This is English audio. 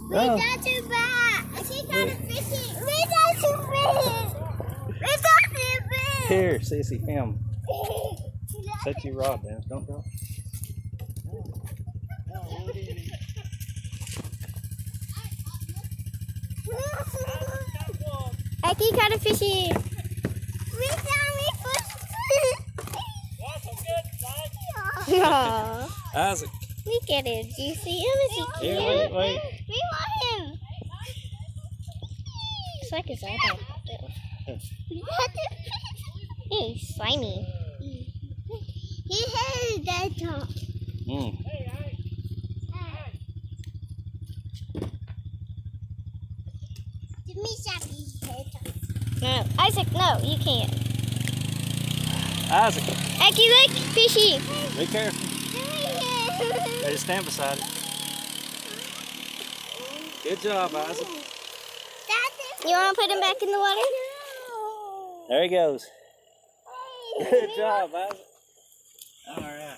We got you back. She got a fishy. We got you fish. We got you fish. Here, Sissy, film. Set your rod down. Don't drop. Aki caught a fishy. We found me fish. Aww. Isaac. Look at him. Do you see him? Is he cute? Here, wait. We want him. It's like his eyeball. He's slimy. He has that top. Give me Shabby's head top. No, Isaac, no, you can't. Isaac. Aki, look, fishy. Be careful. They just stand beside it. Good job, Isaac. You want to put him back in the water? There he goes. Good job, Isaac. All right.